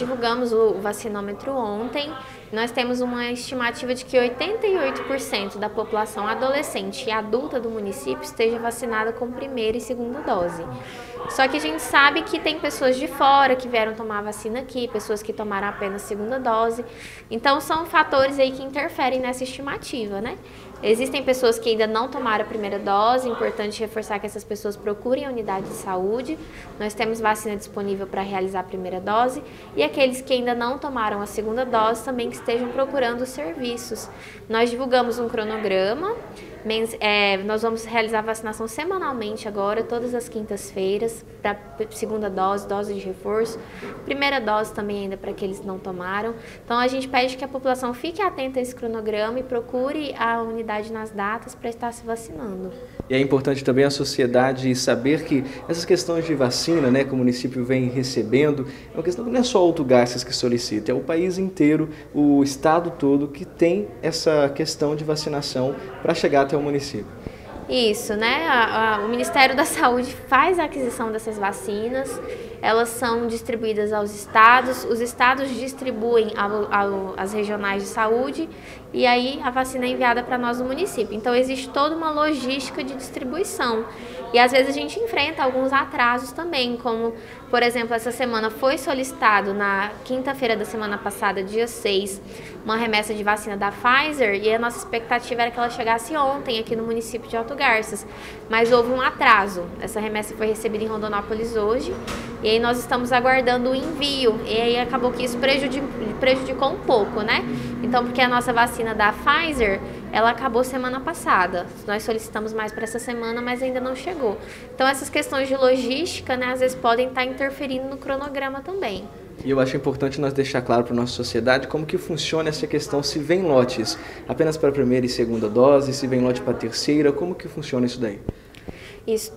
divulgamos o vacinômetro ontem. Nós temos uma estimativa de que 88% da população adolescente e adulta do município esteja vacinada com primeira e segunda dose. Só que a gente sabe que tem pessoas de fora que vieram tomar a vacina aqui, pessoas que tomaram apenas segunda dose. Então são fatores aí que interferem nessa estimativa, né? Existem pessoas que ainda não tomaram a primeira dose, é importante reforçar que essas pessoas procurem a unidade de saúde. Nós temos vacina disponível para realizar a primeira dose e aqueles que ainda não tomaram a segunda dose também que estejam procurando os serviços. Nós divulgamos um cronograma, nós vamos realizar a vacinação semanalmente agora, todas as quintas-feiras, para segunda dose, dose de reforço, primeira dose também ainda para aqueles que não tomaram. Então a gente pede que a população fique atenta a esse cronograma e procure a unidade nas datas para estar se vacinando. E é importante também a sociedade saber que essas questões de vacina, né, que o município vem recebendo, é uma questão que não é só Alto Garças que solicita, é o país inteiro, o estado todo que tem essa questão de vacinação para chegar até o município. Isso, né? O Ministério da Saúde faz a aquisição dessas vacinas, elas são distribuídas aos estados, os estados distribuem às regionais de saúde e aí a vacina é enviada para nós no município. Então existe toda uma logística de distribuição e às vezes a gente enfrenta alguns atrasos também, como por exemplo essa semana foi solicitado na quinta-feira da semana passada, dia 6, uma remessa de vacina da Pfizer e a nossa expectativa era que ela chegasse ontem aqui no município de Alto Garças, mas houve um atraso. Essa remessa foi recebida em Rondonópolis hoje e aí nós estamos aguardando o envio e aí acabou que isso prejudicou um pouco, né? Então, porque a nossa vacina da Pfizer, ela acabou semana passada. Nós solicitamos mais para essa semana, mas ainda não chegou. Então, essas questões de logística, né, às vezes podem estar interferindo no cronograma também. E eu acho importante nós deixar claro para a nossa sociedade como que funciona essa questão, se vem lotes apenas para a primeira e segunda dose, se vem lote para a terceira, como que funciona isso daí? Isso,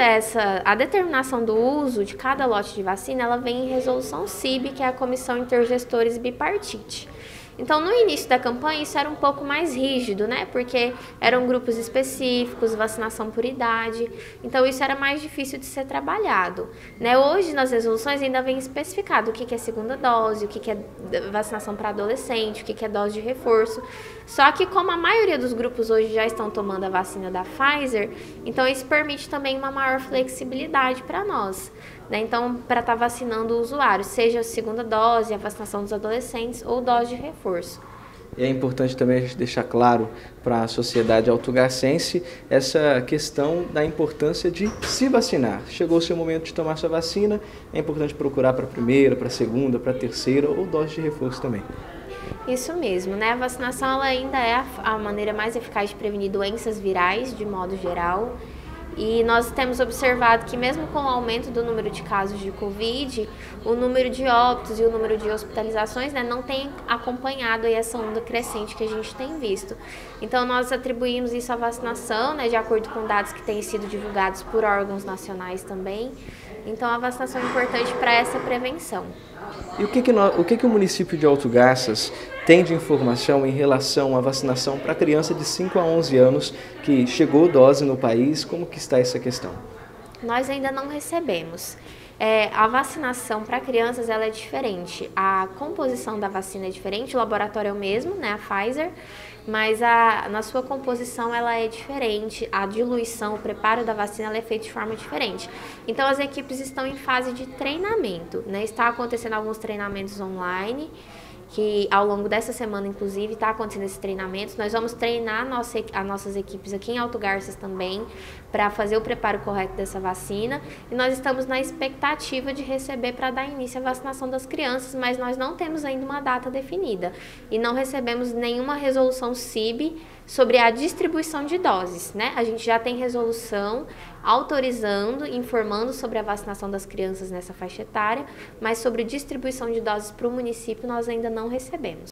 a determinação do uso de cada lote de vacina, ela vem em resolução CIB, que é a Comissão Intergestores Bipartite. Então, no início da campanha, isso era um pouco mais rígido, né? Porque eram grupos específicos, vacinação por idade. Então, isso era mais difícil de ser trabalhado, né? Hoje, nas resoluções, ainda vem especificado o que é segunda dose, o que é vacinação para adolescente, o que é dose de reforço. Só que, como a maioria dos grupos hoje já estão tomando a vacina da Pfizer, então isso permite também uma maior flexibilidade para nós, né? Então, para estar vacinando o usuário, seja a segunda dose, a vacinação dos adolescentes ou dose de reforço. E é importante também a gente deixar claro para a sociedade autogarcense essa questão da importância de se vacinar. Chegou o seu momento de tomar sua vacina, é importante procurar para a primeira, para a segunda, para a terceira ou dose de reforço também. Isso mesmo, né? A vacinação ela ainda é a maneira mais eficaz de prevenir doenças virais, de modo geral. E nós temos observado que mesmo com o aumento do número de casos de Covid, o número de óbitos e o número de hospitalizações, né, não tem acompanhado aí essa onda crescente que a gente tem visto. Então nós atribuímos isso à vacinação, né, de acordo com dados que têm sido divulgados por órgãos nacionais também. Então a vacinação é importante para essa prevenção. E o que o município de Alto Garças tem de informação em relação à vacinação para criança de 5 a 11 anos que chegou dose no país? Como que está essa questão? Nós ainda não recebemos. A vacinação para crianças ela é diferente, a composição da vacina é diferente, o laboratório é o mesmo, né, a Pfizer, mas na sua composição ela é diferente, a diluição, o preparo da vacina ela é feito de forma diferente. Então as equipes estão em fase de treinamento, né, está acontecendo alguns treinamentos online, que ao longo dessa semana, inclusive, está acontecendo esses treinamentos. Nós vamos treinar as nossas equipes aqui em Alto Garças também para fazer o preparo correto dessa vacina. E nós estamos na expectativa de receber para dar início à vacinação das crianças, mas nós não temos ainda uma data definida. E não recebemos nenhuma resolução CIB sobre a distribuição de doses, né? A gente já tem resolução autorizando, informando sobre a vacinação das crianças nessa faixa etária, mas sobre distribuição de doses para o município nós ainda não recebemos.